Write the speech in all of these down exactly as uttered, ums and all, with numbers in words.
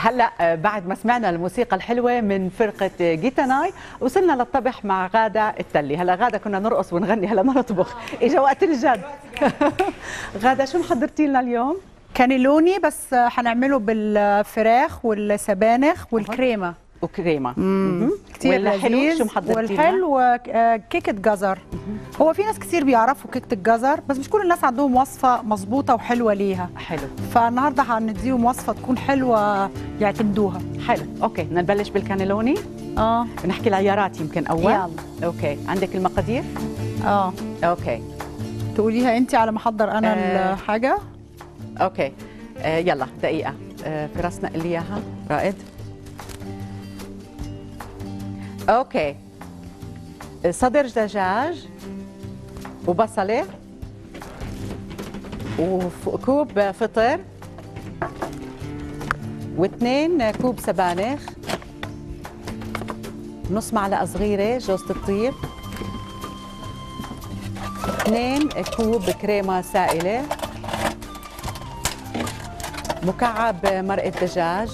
هلا بعد ما سمعنا الموسيقى الحلوه من فرقه جيتاناي وصلنا للطبخ مع غاده التلي. هلا غاده كنا نرقص ونغني، هلا ما نطبخ، اجى وقت الجد. غاده شو محضرتي لنا اليوم؟ كانيلوني بس هنعمله بالفراخ والسبانخ والكريمه وكريمه كتير لذيذ. شو محضرتي؟ والحلو كيكه جزر. هو في ناس كتير بيعرفوا كيكه الجزر بس مش كل الناس عندهم وصفه مظبوطه وحلوه ليها. حلو. فالنهارده هنديهم وصفه تكون حلوه يعتمدوها. حلو. اوكي بدنا نبلش بالكانيلوني. اه بنحكي العيارات يمكن اول. يلا. اوكي عندك المقادير؟ اه اوكي تقوليها انت على ما احضر انا آه. الحاجه. اوكي آه يلا دقيقه. آه فراس نقل لي اياها رائد. اوكي صدر دجاج وبصله وكوب فطر واثنين كوب سبانخ، نص معلقه صغيره جوزة الطيب، اثنين كوب كريمه سائله، مكعب مرقه دجاج،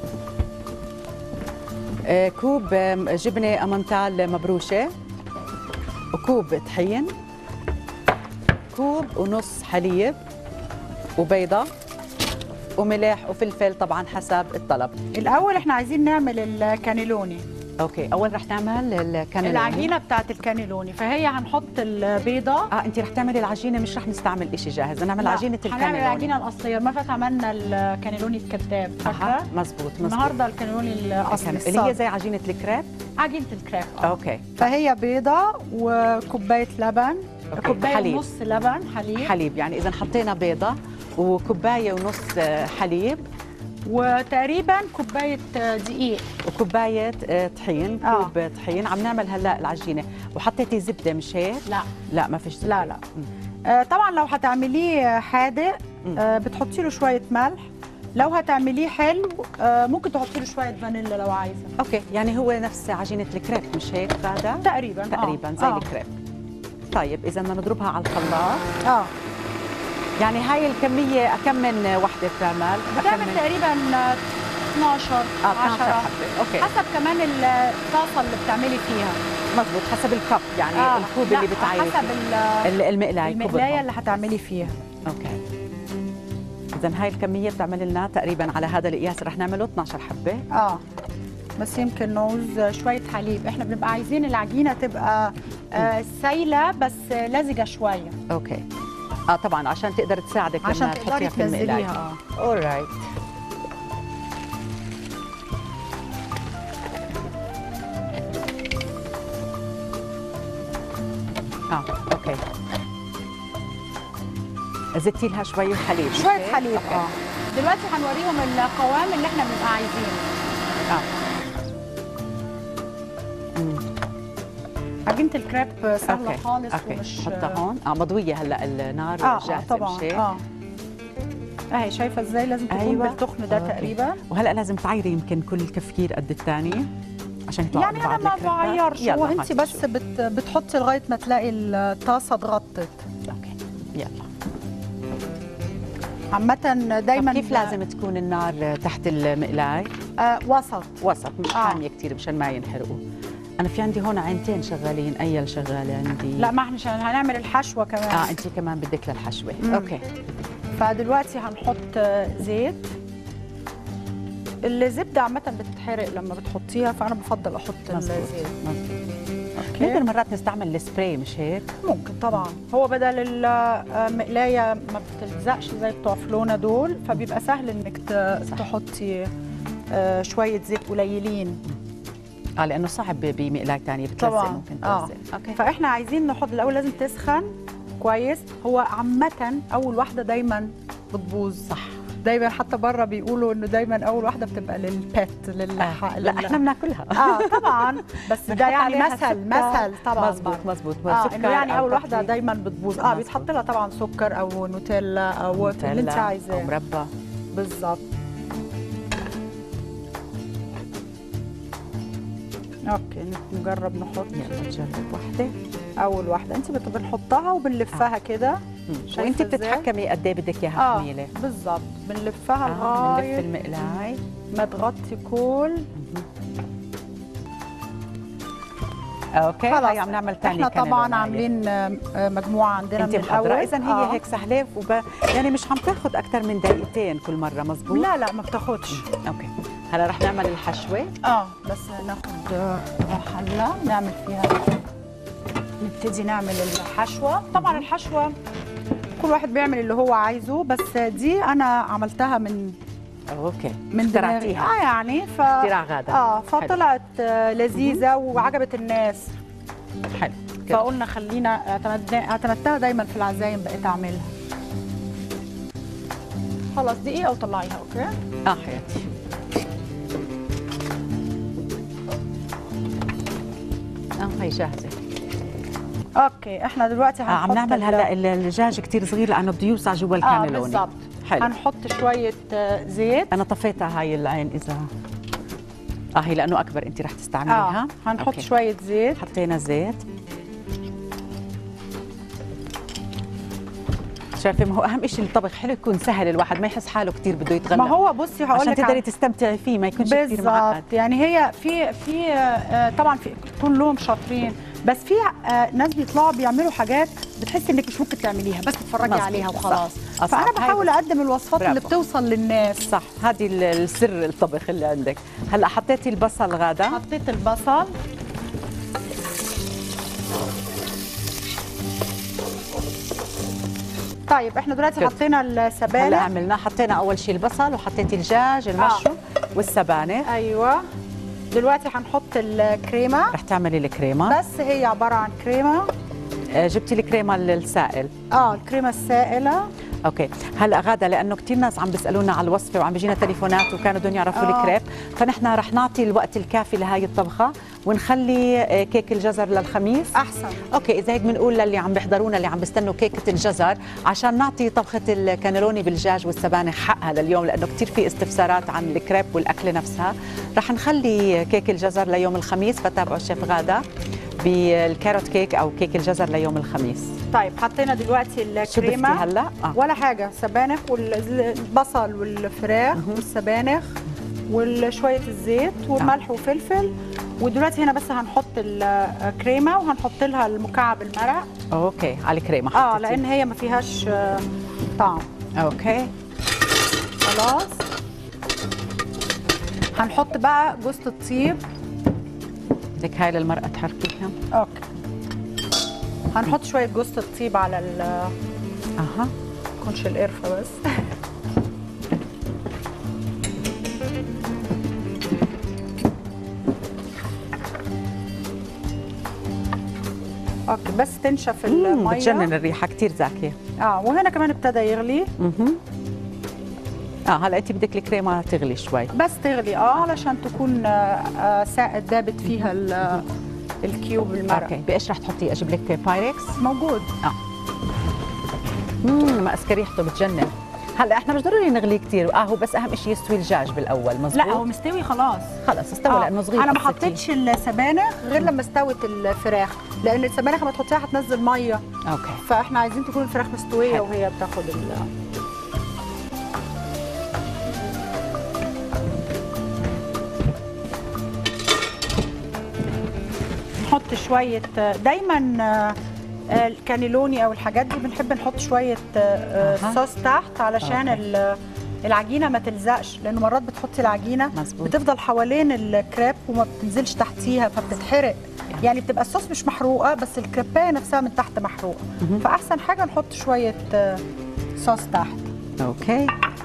كوب جبنه امنتال مبروشه، وكوب طحين، كوب ونص حليب، وبيضه، وملح وفلفل طبعا حسب الطلب. الاول احنا عايزين نعمل الكانيلوني. اوكي اول رح نعمل الكانيلوني، العجينه بتاعت الكانيلوني. فهي هنحط البيضه. اه انت رح تعملي العجينه، مش رح نستعمل شيء جاهز، نعمل عجينه الكانيلوني. هنعمل العجينه الاصليه. ما فات عملنا الكانيلوني الكذاب فاكره؟ اها مزبوط مزبوط. النهارده الكانيلوني الاصلي اللي هي زي عجينه الكريب. عجينه الكريب. آه. اوكي فهي بيضه وكوبايه لبن. أوكي. كوبايه حليب. ونص لبن حليب. حليب يعني اذا حطينا بيضه وكوبايه ونص حليب وتقريبا كوبايه دقيق وكوبايه طحين. آه. كوب طحين. عم نعمل هلا العجينه. وحطيتي زبده مش هيك؟ لا لا ما فيش زبده. لا لا آه طبعا لو هتعمليه حادق آه بتحطي له شويه ملح. لو هتعمليه حلو آه ممكن تحطي له شويه فانيلا لو عايزه. اوكي يعني هو نفس عجينه الكريب مش هيك غاده؟ تقريبا تقريبا آه. زي آه. الكريب. طيب اذا بدنا نضربها على الخلاط. اه يعني هاي الكميه كم من وحده بتعمل؟ بتعمل تقريبا اثناشر اه اثناشر عشرة. حبه. اوكي حسب كمان الطاسه اللي بتعملي فيها. مضبوط حسب الكب يعني. آه. الكوب اللي بتعايري حسب فيه. المقلايه المقلايه اللي هتعملي فيها. اوكي اذا هاي الكميه بتعمل لنا تقريبا على هذا القياس رح نعمله اثناشر حبه. اه بس يمكن نعوز شويه حليب. احنا بنبقى عايزين العجينه تبقى آه سايله بس لزجه شويه. اوكي اه طبعا عشان تقدر تساعدك عشان لما تقدري تحطيها في المقلايه. اه اورايت. اه اوكي زدتي لها شويه حليب. شويه حليب. اه دلوقتي هنوريهم القوام اللي احنا بنبقى عايزينه. اه امم عجينه الكريب سهله أوكي. خالص. أوكي. ومش حطها هون. اه مضويه هلا النار آه جاهزه. آه طبعا. اه اهي شايفه ازاي لازم تكون أيوة. بالتخن ده. أوكي. تقريبا. وهلا لازم تعيري يمكن كل كفكير قد الثاني عشان يطلعوا يعني انا ما بعيرش. هو انت بس بت بتحطي لغايه ما تلاقي الطاسه اتغطت. اوكي يلا. عامه دايما كيف لازم تكون النار تحت المقلاي؟ آه وسط وسط مش آه. حاميه كثير مشان ما ينحرقوا. انا في عندي هون عينتين شغالين. اي شغاله عندي؟ لا ما احنا عشان هنعمل الحشوه كمان. اه انت كمان بدك للحشوه. مم. اوكي فدلوقتي هنحط زيت. الزبده عامه بتتحرق لما بتحطيها فانا بفضل احط مزبوط. الزيت. مزبوط. نقدر مرات نستعمل السبراي مش هيك؟ ممكن طبعا. هو بدل المقلايه ما بتلزقش زي بتوع فلونا دول فبيبقى سهل انك تحطي شويه زيت قليلين. اه لانه صعب بمقلايه ثانيه بتلزق. ممكن تلزق. آه. اوكي فاحنا عايزين نحط الاول لازم تسخن كويس. هو عامه اول واحده دايما بتبوظ. صح دايما حتى بره بيقولوا انه دايما اول واحده بتبقى للبيت للح... آه. لا احنا بناكلها. اه طبعا بس ده يعني مثل مثل طبعا. مزبوط مزبوط. اه انه يعني اول واحده دايما بتبوظ. اه بيتحط لها طبعا سكر او نوتيلا او اللي انت عايزاه او مربى. بالظبط. اوكي نجرب نحط. يلا نجرب واحده. اول واحده انت بنحطها وبنلفها آه. كده وانت بتتحكمي قد ايه بدك اياها اه حميله. بالضبط، بنلفها آه لغايه بنلف المقلاي ما تغطي كل. اوكي هاي عم نعمل ثاني. احنا طبعا عاملين مجموعه عندنا انت من الاول. اذا هي آه. هيك سهله وب... يعني مش عم تاخذ اكثر من دقيقتين كل مره. مزبوط؟ لا لا ما بتاخذش. اوكي هلا رح نعمل الحشوه. اه بس ناخذ حله نعمل فيها، نبتدي نعمل الحشوه. طبعا الحشوه كل واحد بيعمل اللي هو عايزه، بس دي انا عملتها من اوكي من دماغي. اه يعني ف اختراع غاده. اه فطلعت آه لذيذه وعجبت الناس. حلو. فقلنا خلينا اعتمدنا اعتمدتها دايما في العزايم، بقيت اعملها. خلاص دقيقه وطلعيها. اوكي اه حياتي. اه هي جاهزه. اوكي احنا دلوقتي هنحط آه عم نعمل هلا الدجاج كثير صغير لانه بده يوسع جوا الكانيلوني. اه بالضبط. حلو. هنحط شويه زيت. انا طفيتها هاي العين اذا اه هي لانه اكبر انت رح تستعمليها. اه هنحط أوكي. شويه زيت. حطينا زيت. شايفه ما هو اهم شيء الطبخ حلو يكون سهل، الواحد ما يحس حاله كثير بده يتغلب. ما هو بصي هقول لك عشان تقدري تستمتعي فيه ما يكونش كثير معقد. يعني هي في في آه طبعا في كلهم شاطرين، بس في آه ناس بيطلعوا بيعملوا حاجات بتحسي انك مش ممكن تعمليها، بس تتفرجي عليها وخلاص. فانا بحاول اقدم الوصفات اللي بتوصل للناس. صح، هذه السر الطبخ اللي عندك. هلا حطيتي البصل غاده. حطيت البصل. طيب احنا دلوقتي حطينا السبانخ. هلا عملنا حطينا اول شيء البصل وحطيتي الدجاج المشروم آه. والسبانخ. ايوه دلوقتي هنحط الكريمه. رح تعملي الكريمه. بس هي عباره عن كريمه. آه جبتي الكريمه السائل. اه الكريمه السائله. اوكي هلا غاده لانه كثير ناس عم بيسالونا على الوصفه وعم بيجينا تليفونات وكانوا بدهم يعرفوا آه. الكريب، فنحن رح نعطي الوقت الكافي لهي الطبخه ونخلي كيك الجزر للخميس. احسن. اوكي اذا هيك بنقول للي عم بيحضرونا اللي عم بيستنوا كيكه الجزر عشان نعطي طبخه الكانيلوني بالدجاج والسبانخ حقها لليوم، لانه كثير في استفسارات عن الكريب والاكله نفسها. رح نخلي كيك الجزر ليوم الخميس، فتابعوا الشيف غاده بالكاروت كيك او كيك الجزر ليوم الخميس. طيب حطينا دلوقتي الكريمه. شو هلا؟ آه. ولا حاجه، سبانخ والبصل والفراخ والسبانخ وشويه الزيت وملح آه. وفلفل. ودلوقتي هنا بس هنحط الكريمه وهنحط لها المكعب المرق. اوكي على الكريمه اه لان هي ما فيهاش طعم. اوكي خلاص. هنحط بقى جوز الطيب. بدك هاي للمرقه تحركيها. اوكي هنحط شويه جوز الطيب على ال اها تكونش القرفه بس. اوكي بس تنشف الميه. بتجنن الريحه كثير زاكيه. اه وهنا كمان ابتدى يغلي. اها اه هلا انت بدك الكريمه تغلي شوي. بس تغلي اه علشان تكون آه سائل دابت فيها الكيوب المرق. اوكي بايش رح تحطي؟ اجيب لك بايركس؟ موجود. اه امم ماسكه ريحته بتجنن. هلا احنا مش ضروري نغليه كثير، اه هو بس اهم شيء يستوي الدجاج بالاول. مزبوط. لا هو مستوي خلاص. خلص استوى آه. لانه صغير. انا ما حطيتش السبانخ غير لما استوت الفراخ، لان السبانخ لما تحطيها هتنزل ميه. اوكي فاحنا عايزين تكون الفراخ مستويه حلو. وهي بتاخد ال نحط شويه دايما الكانيلوني او الحاجات دي بنحب نحط شويه أه. صوص تحت علشان أوكي. العجينه ما تلزقش، لانه مرات بتحطي العجينه مزبوط. بتفضل حوالين الكريب وما بتنزلش تحتيها فبتتحرق. يعني بتبقى الصوص مش محروقه بس الكريبايه نفسها من تحت محروقه. فاحسن حاجه نحط شويه صوص تحت. اوكي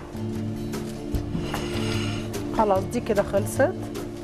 خلاص دي كده خلصت.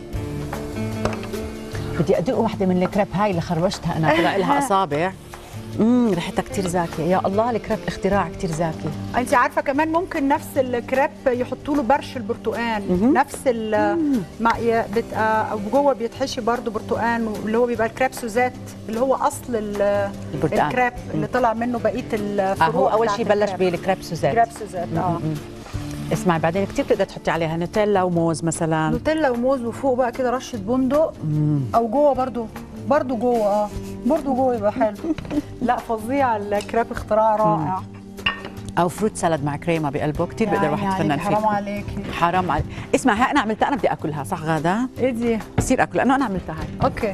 بدي ادوق واحده من الكريب هاي اللي خربشتها انا، طلع لها اصابع. امم ريحتها كثير زاكيه. يا الله الكريب اختراع كثير زاكي. انت عارفه كمان ممكن نفس الكريب يحطوا له برش البرتقال. نفس ال بتبقى او جوه بيتحشي برضه برتقال، اللي هو بيبقى الكريب سوزات اللي هو اصل الكريب اللي طلع منه بقيه الفروع. آه هو اول شيء بلش بالكريب سوزات. كريب سوزات اه. اسمعي بعدين كثير بتقدر تحطي عليها نوتيلا وموز مثلا. نوتيلا وموز وفوق بقى كده رشه بندق. مم. او جوه برضه برضه جوه اه برضه جوه يبقى حلو. لا فظيع الكريب، اختراع رائع. او فروت سالاد مع كريمه بقلبه، كثير بقدر الواحد يتفنن فيه. حرام عليكي. حرام عليك. اسمع، هي انا عملتها، انا بدي اكلها صح غاده؟ ايه دي؟ بصير اكل لانه انا عملتها هاي. اوكي.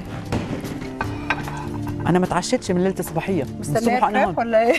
انا ما تعشيتش من ليله الصباحيه، مستنيه كريب ولا ايه؟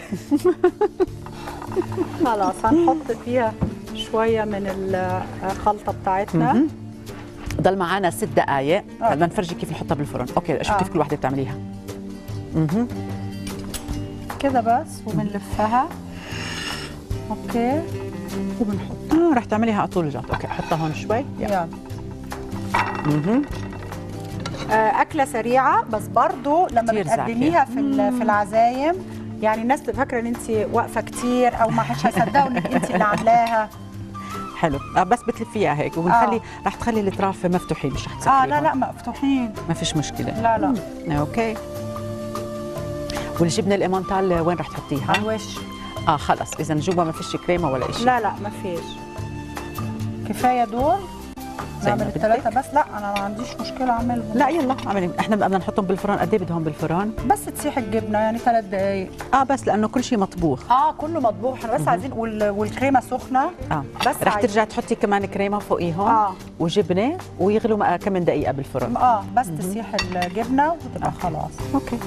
خلاص هنحط فيها شويه من الخلطه بتاعتنا. ضل معنا ست دقائق بدنا نفرجي كيف نحطها بالفرن. اوكي شوف آه. كيف كل وحده بتعمليها. اها كده بس وبنلفها. اوكي وبنحط اه رح تعمليها على طول الجات. اوكي حطها هون شوي. يلا. اها اكله سريعه بس برضو لما بتقدميها في في العزايم يعني الناس فاكره ان انت واقفه كتير او ما حدش هيصدقوا انك انت اللي عاملاها. حلو. آه بس بتلفيها هيك وبنخلي آه. رح تخلي الاطراف مفتوحين مش رح تسكريهم. اه لا لا مفتوحين ما فيش مشكله. لا لا مم. اوكي. والجبنه الامونتال وين رح تحطيها؟ على الوش. اه خلص اذا جوا ما فيش كريمه ولا شيء. لا لا ما فيش، كفايه دول. نعمل الثلاثه بس. لا انا ما عنديش مشكله اعملهم. لا يلا اعملي. احنا بدنا نحطهم بالفرن. قد ايه بدهم بالفرن؟ بس تسيح الجبنه يعني ثلاث دقائق. اه بس لانه كل شيء مطبوخ. اه كله مطبوخ. احنا بس مم. عايزين وال... والكريمه سخنه. اه بس رح عايز... ترجعي تحطي كمان كريمه فوقيهم. اه وجبنه ويغلوا كم دقيقه بالفرن. اه بس مم. تسيح الجبنه وتبقى آه. خلاص. اوكي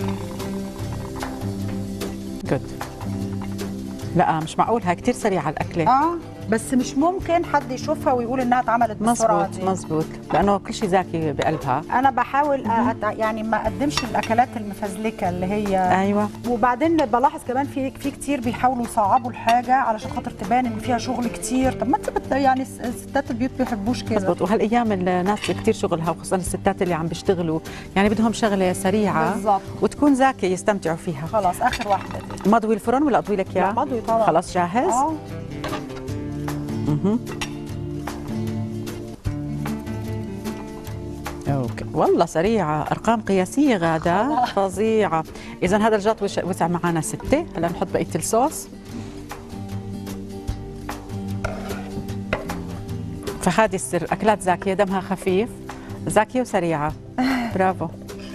جود. لا مش معقول، هاي كثير سريعه الاكله. اه بس مش ممكن حد يشوفها ويقول انها اتعملت بالسرعه دي. مزبوط مزبوط، لانه كل شيء زاكي بقلبها. انا بحاول أت... يعني ما اقدمش الاكلات المفزلكه اللي هي. ايوه. وبعدين بلاحظ كمان في في كتير بيحاولوا يصعبوا الحاجه علشان خاطر تبان ان فيها شغل كتير. طب ما انت بت... يعني ستات البيوت ما بيحبوش كده. مزبوط. وهالايام الناس كتير شغلها وخصوصا الستات اللي عم بيشتغلوا يعني بدهم شغله سريعه بالضبط وتكون زاكيه يستمتعوا فيها. خلاص اخر واحده دي. مضوي الفرن ولا اضوي لك اياه؟ لا مضوي طبعا. خلاص جاهز؟ اه اها اوكي والله سريعه، ارقام قياسيه غاده فظيعه. اذا هذا الجات وسع معنا سته. هلا نحط بقيه الصوص. فهذه السر، اكلات زاكيه دمها خفيف، زاكيه وسريعه. برافو.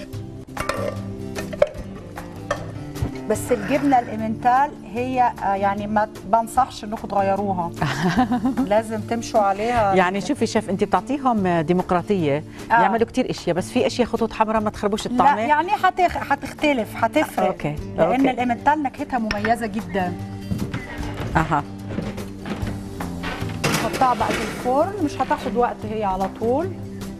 بس الجبنه الامنتال هي يعني ما بنصحش انكم تغيروها. لازم تمشوا عليها. يعني شوفي شيف انت بتعطيهم ديمقراطيه آه. يعملوا كثير اشياء بس في اشياء خطوط حمراء ما تخربوش الطعمه. لا يعني حتخ... حتختلف حتفرق. اوكي لان أوكي. الامنتال نكهتها مميزه جدا. اها نحطها بقى في الفرن، مش هتاخد وقت هي على طول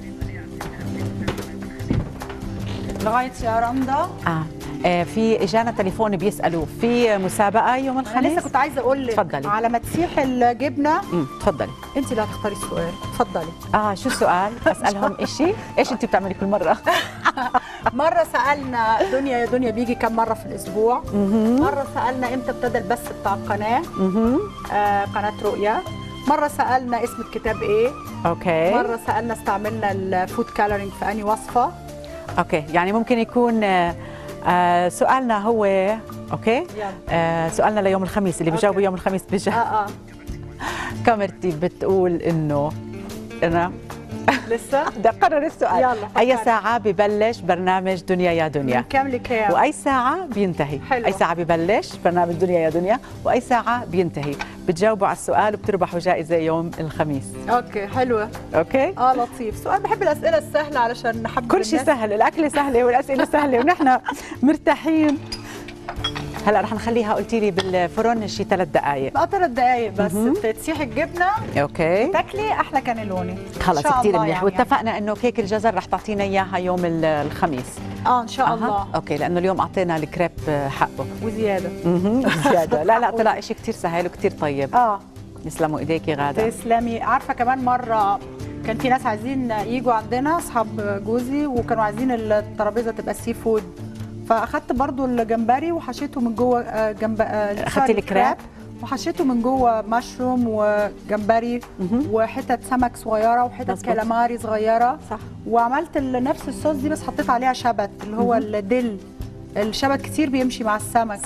لغايه يا رندا. اه آه في اجانا تليفون بيسالوا في مسابقه يوم الخميس. انا لسه كنت عايزه اقول لك تفضلي. على ما تسيح الجبنه. امم تفضلي. انت اللي هتختاري السؤال. تفضلي. اه شو السؤال؟ اسالهم شيء؟ ايش انت بتعملي كل مره؟ مره سالنا دنيا يا دنيا بيجي كم مره في الاسبوع؟ مره سالنا امتى ابتدى البث بتاع القناه؟ آه قناه رؤيا. مره سالنا اسم الكتاب ايه؟ اوكي. مره سالنا استعملنا الفود كالورينج في انهي وصفه؟ اوكي يعني ممكن يكون آه آه سؤالنا هو اوكي آه سؤالنا ليوم الخميس اللي بيجاوبوا يوم الخميس بيجاوب. اه اه كاميرتي بتقول انه انا لسه بدي اقرر السؤال. يلا اي ساعه ببلش برنامج دنيا يا دنيا؟ من كام لكام؟ واي ساعه بينتهي؟ حلو. اي ساعه ببلش برنامج دنيا يا دنيا واي ساعه بينتهي؟ بتجاوبوا على السؤال وبتربحوا جائزه يوم الخميس. اوكي حلوه. اوكي اه لطيف. سؤال بحب الاسئله السهله علشان نحب كل شيء سهل، الاكله سهله والاسئله سهله ونحن مرتاحين. هلا رح نخليها قلتي لي بالفرن شي ثلاث دقائق. اه ثلاث دقائق بس تسيح الجبنه. اوكي تاكلي احلى كانيلوني. خلص كثير منيح يعني. واتفقنا انه كيك الجزر رح تعطينا اياها يوم الخميس. اه ان شاء أه. الله. اوكي لانه اليوم اعطينا الكريب حقه وزياده. اها زياده. لا لا طلع شيء كثير سهل وكثير طيب. اه يسلموا ايديكي غاده. تسلمي. عارفه كمان مره كان في ناس عايزين يجوا عندنا اصحاب جوزي وكانوا عايزين الترابيزه تبقى سي فود، فاخدت برضو الجمبري وحشيته من جوه جنب اخدتي الكراب وحشيته من جوه مشروم وجمبري وحتت سمك صغيره وحتت كالاماري صغيره. صح. وعملت نفس الصوص دي بس حطيت عليها شبت اللي هو الدل. الشبت كتير بيمشي مع السمك. صح.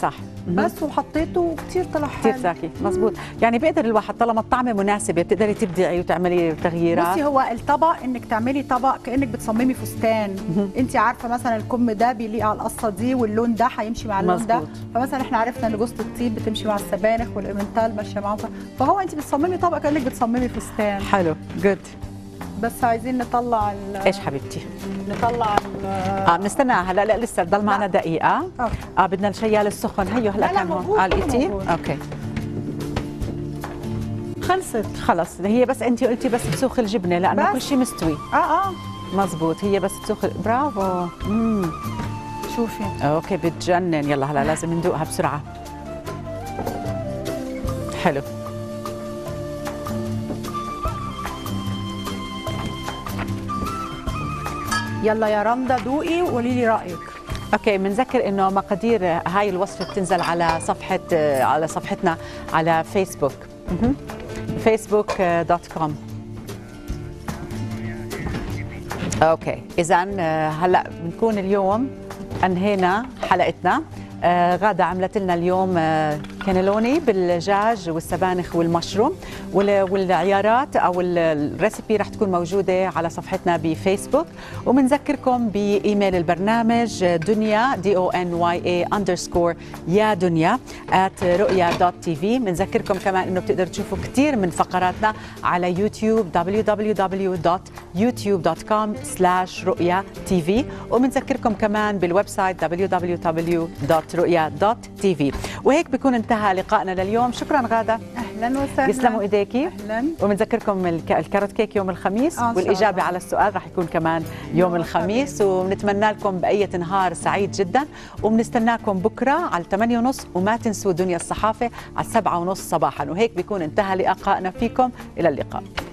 بس وحطيته كثير طلع حلو. كثير زاكي مزبوط. يعني بيقدر الواحد طالما الطعمه مناسبه بتقدري تبدعي وتعملي تغييرات. بصي هو الطبق انك تعملي طبق كانك بتصممي فستان. انت عارفه مثلا الكم ده بيليق على القصه دي واللون ده هيمشي مع اللون ده، فمثلا احنا عرفنا ان جوزة الطيب بتمشي مع السبانخ والإيمنتال ماشيه معاهم، فهو انت بتصممي طبق كانك بتصممي فستان. حلو جود. بس عايزين نطلع ايش حبيبتي؟ نطلع اه بنستناها هلا. لا لسه ضل معنا دقيقه. أوكي. اه بدنا الشيال السخن. هيو هلا كان هون. اه لقيتي؟ اوكي خلصت خلص. هي بس انت قلتي بس بسوخ الجبنه لانه كل شيء مستوي. اه اه مزبوط. هي بس بسوخ. برافو. امم شوفي اوكي بتجنن. يلا هلا لازم ندوقها بسرعه. حلو. يلا يا رندا دوقي وقولي لي رايك. اوكي بنذكر انه مقادير هاي الوصفه بتنزل على صفحه على صفحتنا على فيسبوك. فيسبوك دوت كوم. اوكي اذا هلا بنكون اليوم انهينا حلقتنا. آه غادة عملت لنا اليوم آه كانيلوني بالدجاج والسبانخ والمشروم، والعيارات او الريسبي رح تكون موجوده على صفحتنا بفيسبوك. وبنذكركم بايميل البرنامج دنيا دي او ان واي اي اندرسكور يا دنيا ات رؤيا دوت تي في. بنذكركم كمان انه بتقدروا تشوفوا كثير من فقراتنا على يوتيوب دبليو دبليو دبليو دوت يوتيوب دوت كوم سلاش رؤيا تي في. وبنذكركم كمان بالويب سايت دبليو دبليو دبليو دوت رؤيا دوت تي في. وهيك بيكون انتهى لقائنا لليوم. شكرا غادة. اهلا وسهلا. يسلموا ايديكي. اهلا. وبنذكركم الكاروت كيك يوم الخميس، آه والاجابه على السؤال رح يكون كمان يوم الخميس. وبنتمنى لكم بقيه نهار سعيد جدا، وبنستناكم بكره على ثمانية ونص، وما تنسوا دنيا الصحافه على سبعة ونص صباحا. وهيك بيكون انتهى لقائنا فيكم. الى اللقاء.